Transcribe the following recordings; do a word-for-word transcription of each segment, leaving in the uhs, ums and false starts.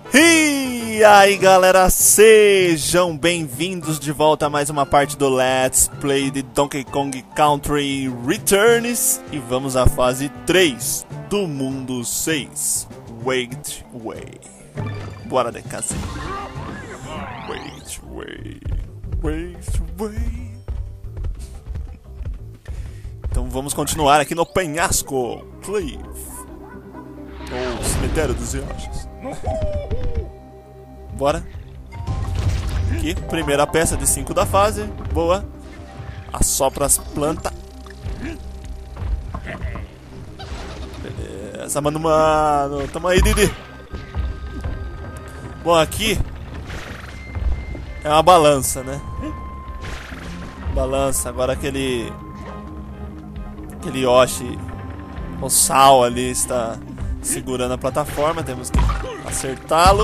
E aí galera, sejam bem-vindos de volta a mais uma parte do Let's Play de Donkey Kong Country Returns. E vamos à fase três do mundo seis, Wait Way. Bora de casa. Wait Way, Wait Way. Então vamos continuar aqui no Penhasco Cliff, ou Cemitério dos Riachos. Bora. Aqui, primeira peça de cinco da fase. Boa. Assopra as plantas. Beleza, mano, mano. Tamo aí, Didi. Bom, aqui é uma balança, né? Balança. Agora aquele Aquele Yoshi, o sal ali, está segurando a plataforma. Temos que acertá-lo.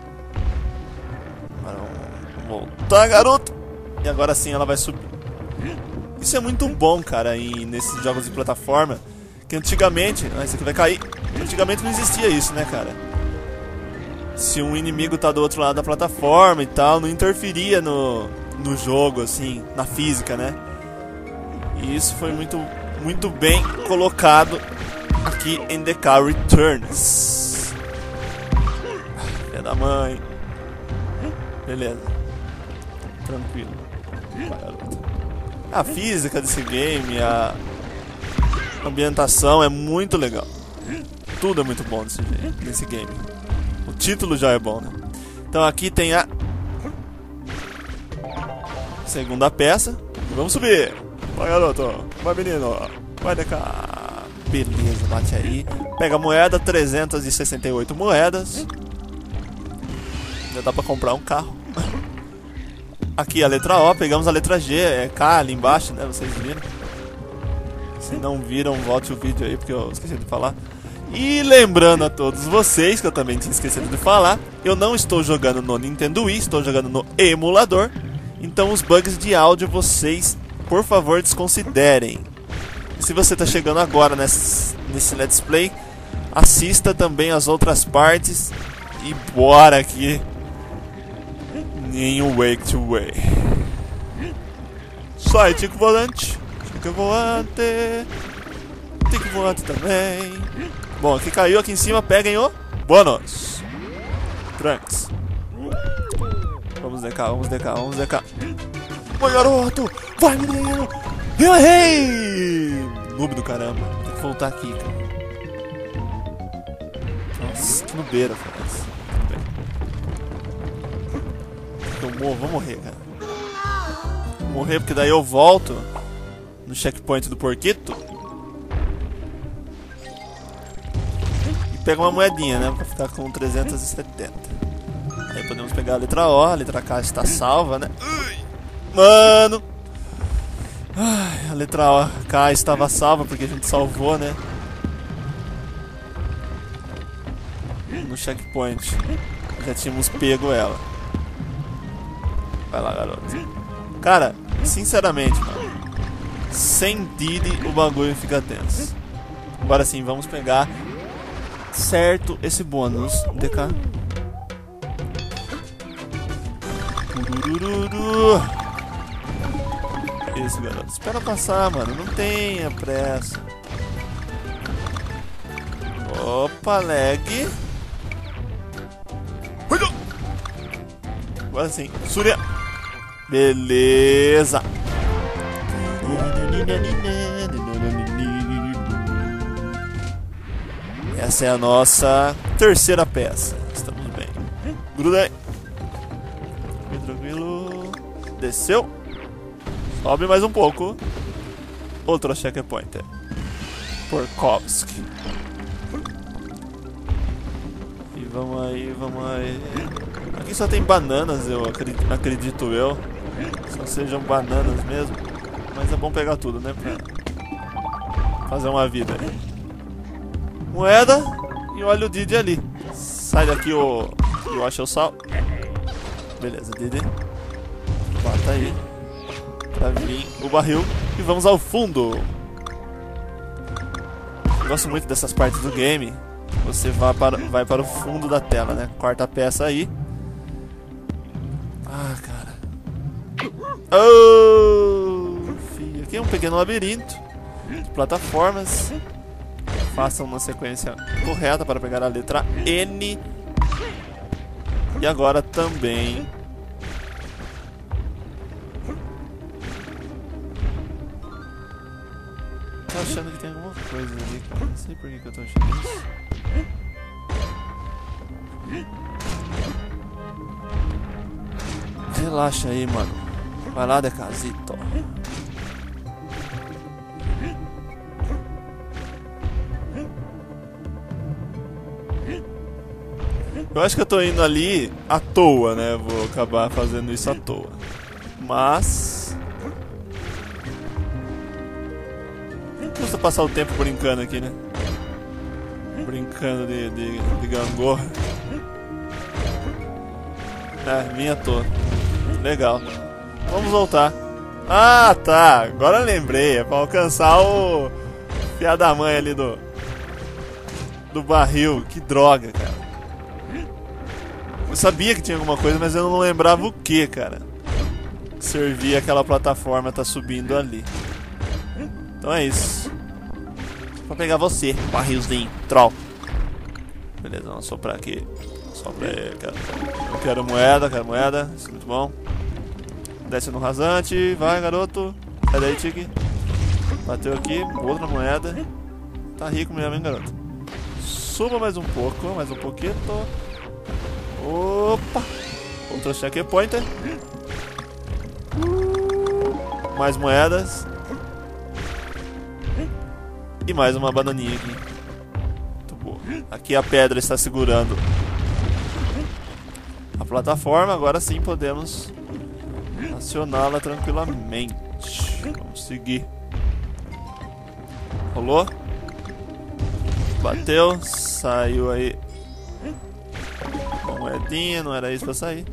Voltar, garoto. E agora sim ela vai subir. Isso é muito bom, cara, em, nesses jogos de plataforma. Que antigamente... Ah, isso aqui vai cair. Antigamente não existia isso, né, cara? Se um inimigo tá do outro lado da plataforma e tal, não interferia no, no jogo, assim, na física, né? E isso foi muito, muito bem colocado aqui em D K Returns. Filha da mãe. Beleza. Tranquilo. A física desse game, a ambientação é muito legal. Tudo é muito bom nesse, nesse game. O título já é bom, né? Então aqui tem a segunda peça. Vamos subir. Vai, garoto. Vai, menino. Vai de cá. Beleza, bate aí. Pega a moeda, trezentas e sessenta e oito moedas. Já dá pra comprar um carro. Aqui a letra O, pegamos a letra G, é K ali embaixo, né? Vocês viram? Se não viram, volte o vídeo aí, porque eu esqueci de falar. E lembrando a todos vocês, que eu também tinha esquecido de falar, eu não estou jogando no Nintendo Wii, estou jogando no emulador. Então os bugs de áudio vocês, por favor, desconsiderem. E se você está chegando agora nesse, nesse Let's Play, assista também as outras partes. E bora aqui em Wait Way. Sai, Tico Volante. Tico Volante. Tico Volante também. Bom, aqui caiu, aqui em cima, peguem o bônus. Trunks. Vamos de cá, vamos de cá, vamos de cá. Vai, garoto. Vai, menino. Eu errei. Noob do caramba. Tem que voltar aqui, cara. Nossa, que nubeira, cara. Eu morro, vou morrer, cara. Vou morrer porque daí eu volto no checkpoint do porquito e pego uma moedinha, né? Pra ficar com trezentas e setenta. Aí podemos pegar a letra O, a letra K está salva, né? Mano! Ai, a letra K estava salva porque a gente salvou, né? No checkpoint. Já tínhamos pego ela. Vai lá, garoto. Cara, sinceramente, mano, sem Didi o bagulho fica tenso. Agora sim, vamos pegar certo esse bônus. D K. Urururu. Isso, garoto. Espera passar, mano. Não tenha pressa. Opa, lag. Agora sim. Surya. Beleza. Essa é a nossa terceira peça. Estamos bem. Gruda aí. Bem tranquilo. Desceu. Sobe mais um pouco. Outro checkpoint. Porkovski. E vamos aí, vamos aí. Aqui só tem bananas, eu acredito, acredito eu. Só sejam bananas mesmo. Mas é bom pegar tudo, né? Pra fazer uma vida. Moeda. E olha o Didi ali. Sai daqui o... Eu acho o sal. Beleza, Didi. Bota aí. Pra vir o barril. E vamos ao fundo. Eu gosto muito dessas partes do game. você vai para, vai para o fundo da tela, né? Corta a peça aí. Ah, cara. Oh, filho. Aqui é um pequeno labirinto de plataformas. Façam uma sequência correta para pegar a letra N. E agora também... Tô achando que tem alguma coisa ali, cara. Não sei por que, que eu tô achando isso. Relaxa aí, mano. Vai lá, Decazito. Eu acho que eu tô indo ali à toa, né? Vou acabar fazendo isso à toa. Mas... não custa passar o tempo brincando aqui, né? Brincando de, de, de gangorra. É, vim à toa. Legal. Vamos voltar. Ah, tá. Agora eu lembrei. É pra alcançar o... fiar da mãe ali do... do barril. Que droga, cara. Eu sabia que tinha alguma coisa, mas eu não lembrava o que, cara. Servia aquela plataforma tá subindo ali. Então é isso. Vou pegar você, barrilzinho, troll. Beleza, vamos soprar aqui. Sopra aí, cara. Eu quero moeda, quero moeda. Isso é muito bom. Desce no rasante, vai, garoto. Sai daí, Tiki. Bateu aqui, outra moeda. Tá rico mesmo, hein, garoto. Suba mais um pouco, mais um pouquinho. Opa! Outro checkpointer. Mais moedas. E mais uma bananinha aqui. Muito boa. Aqui a pedra está segurando a plataforma. Agora sim podemos acioná-la tranquilamente. Vamos seguir. Rolou. Bateu. Saiu aí. Uma moedinha, não era isso pra sair.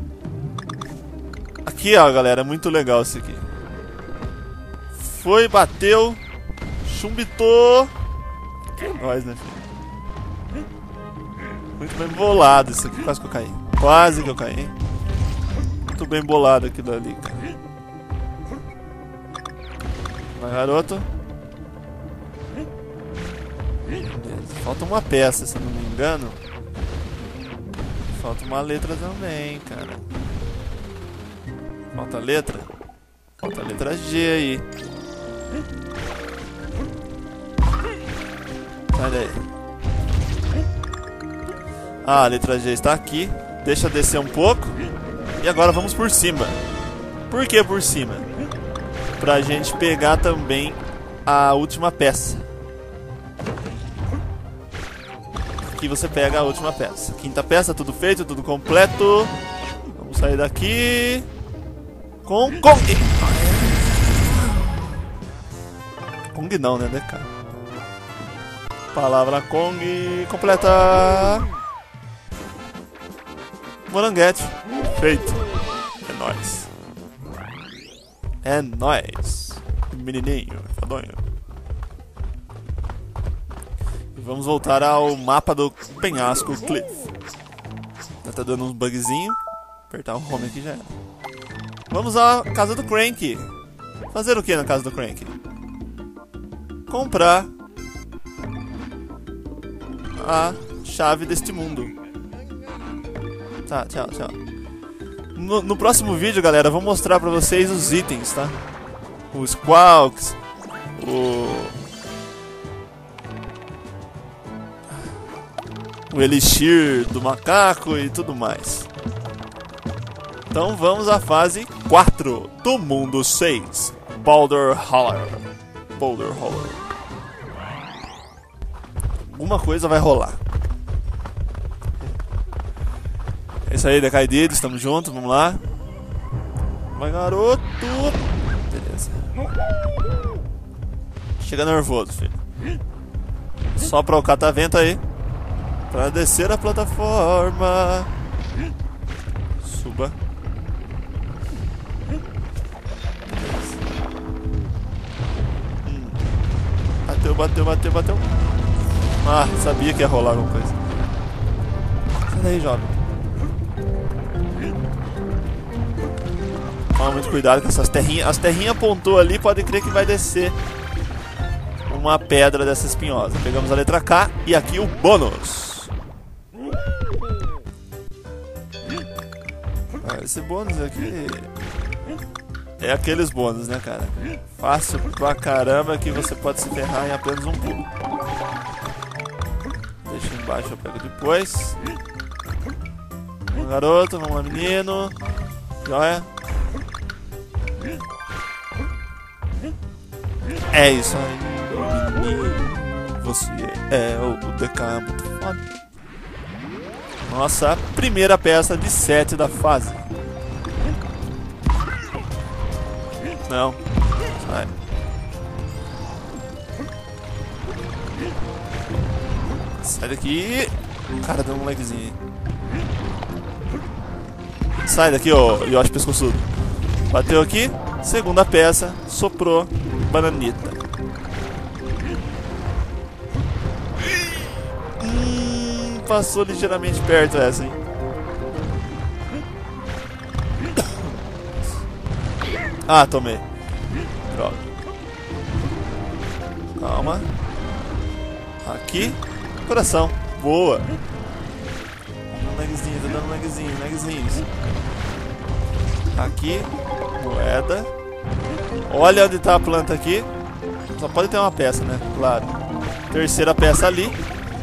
Aqui, ó, galera, é muito legal isso aqui. Foi, bateu, chumbitou. Nós, né, filho? Muito bem bolado isso aqui. Quase que eu caí. Quase que eu caí. Muito bem bolado aquilo ali, cara. Vai, garoto. Beleza. Falta uma peça, se eu não me engano. Falta uma letra também, cara. Falta a letra? Falta a letra G aí. Sai daí. Ah, a letra G está aqui. Deixa eu descer um pouco. E agora vamos por cima. Por que por cima? Pra gente pegar também a última peça. Aqui você pega a última peça. Quinta peça, tudo feito, tudo completo. Vamos sair daqui. Com Kong. Kong não, né, D K? Palavra Kong completa. Moranguete. Feito. É nóis. É nóis. Menininho, fadonho. E vamos voltar ao mapa do penhasco Cliff. Já tá dando uns bugzinhos. Apertar o home aqui já era. Vamos à casa do Crank. Fazer o que na casa do Crank? Comprar a chave deste mundo. Tá, tchau, tchau. No, no próximo vídeo, galera, eu vou mostrar pra vocês os itens, tá? Os Squawks, o... o Elixir do macaco e tudo mais. Então vamos à fase quatro do mundo seis. Boulder Holler. Boulder Holler. Alguma coisa vai rolar. É isso aí, Decaído, estamos juntos, vamos lá. Vai, garoto. Beleza. Chega nervoso, filho. Sopra o catavento aí. Pra descer a plataforma. Suba. Hum. Bateu, bateu, bateu, bateu. Ah, sabia que ia rolar alguma coisa. Sai daí, jovem. Toma muito cuidado com essas terrinhas. As terrinhas apontou ali, pode crer que vai descer uma pedra dessa espinhosa. Pegamos a letra K e aqui o bônus. Ah, esse bônus aqui é aqueles bônus, né, cara? Fácil pra caramba que você pode se ferrar em apenas um pulo. Deixa embaixo, eu pego depois. Vamos, garoto, vamos lá, menino. Joia. É isso aí, menino. Você é o D K, é muito foda. Nossa, primeira peça de sete da fase. Não. Sai. Sai daqui. Cara, deu um lagzinho. Sai daqui, ô Yoshi pescoçudo. Bateu aqui. Segunda peça. Soprou. Bananita. Hum, passou ligeiramente perto essa, hein? Ah, tomei. Droga. Calma. Aqui. Coração. Boa. Dando lagzinho, tá dando lagzinho, lagzinhos. Aqui. Moeda. Olha onde tá a planta aqui. Só pode ter uma peça, né? Claro. Terceira peça ali.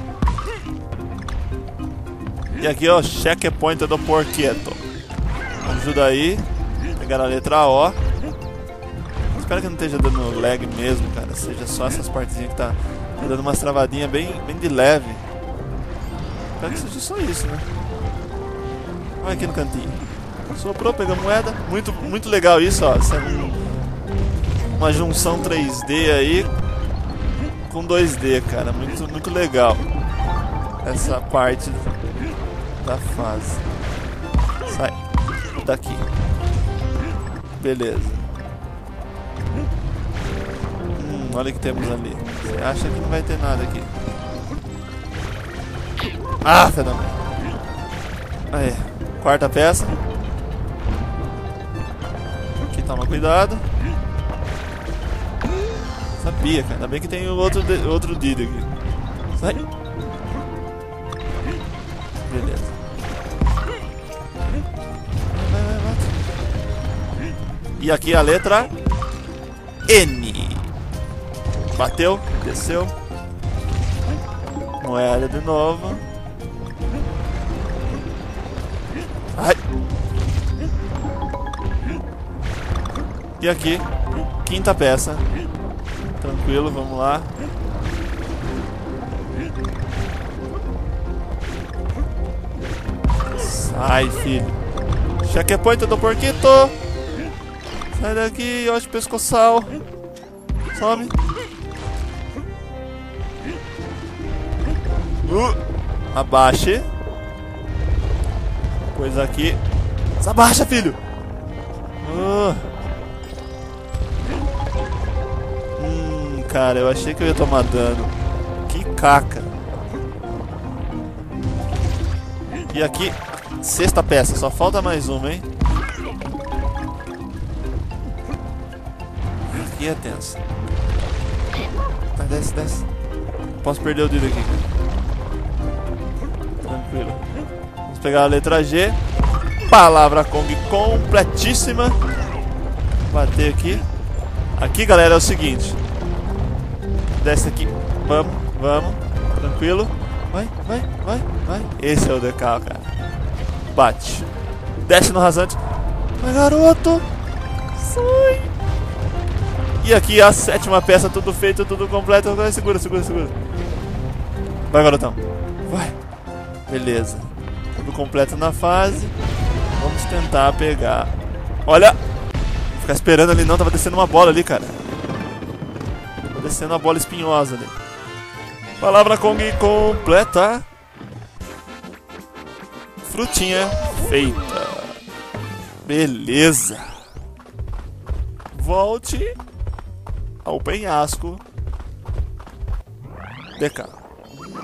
E aqui, ó, checkpoint do porqueto. Ajuda aí. Pegar a letra O. Espero que não esteja dando lag mesmo, cara. Seja só essas partezinhas que tá, tá dando umas travadinhas bem, bem de leve. Espero que seja só isso, né? Olha aqui no cantinho. Soprou, pegou a moeda. Muito, muito legal isso, ó. Isso é um, uma junção três D aí com dois D, cara. Muito, muito legal. Essa parte da fase. Sai daqui. Beleza. Hum, olha o que temos ali. Você acha que não vai ter nada aqui? Ah, fenômeno. Aí, quarta peça. Aqui toma cuidado. Sabia, cara. Ainda bem que tem outro, outro Didi aqui. Sai. Beleza. Vai, vai, vai. E aqui a letra N. Bateu, desceu. Moeda de novo. Ai. E aqui, quinta peça. Tranquilo, vamos lá. Sai, filho. Checkpoint do porquito. Sai daqui, Yoshi pescoçal. Some. Uh, abaixe. Pois aqui. Abaixa, filho. Uh. Hum, cara, eu achei que eu ia tomar dano. Que caca. E aqui, sexta peça. Só falta mais uma, hein? Aqui é tenso. Tá, desce, desce. Posso perder o dedo aqui. Tranquilo. Vamos pegar a letra G. Palavra Kong completíssima. Bater aqui. Aqui, galera, é o seguinte. Desce aqui. Vamos, vamos. Tranquilo. Vai, vai, vai, vai. Esse é o D K, cara. Bate. Desce no rasante. Vai, garoto. Sai. E aqui a sétima peça, tudo feito, tudo completo. Vai, segura, segura, segura. Vai, garotão. Vai. Beleza. Tudo completo na fase. Vamos tentar pegar. Olha. Vou ficar esperando ali não. Tava descendo uma bola ali, cara. Tava descendo uma bola espinhosa ali. Palavra Kong completa. Frutinha feita. Beleza. Volte ao penhasco. D K.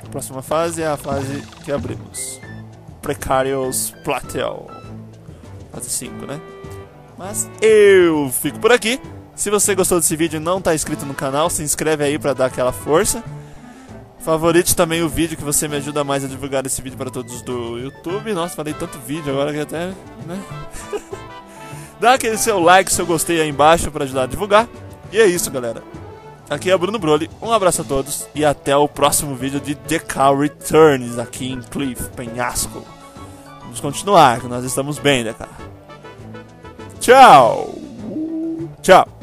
Próxima fase é a fase que abrimos. Precarious Plateau. Fase cinco, né? Mas eu fico por aqui. Se você gostou desse vídeo e não está inscrito no canal, se inscreve aí para dar aquela força. Favorite também o vídeo, que você me ajuda mais a divulgar esse vídeo para todos do YouTube. Nossa, falei tanto vídeo agora que até... né? Dá aquele seu like, seu gostei aí embaixo para ajudar a divulgar. E é isso, galera. Aqui é o Bruno Broly, um abraço a todos e até o próximo vídeo de The Cow Returns aqui em Cliff, Penhasco. Vamos continuar, que nós estamos bem, né, cara? Tchau! Tchau!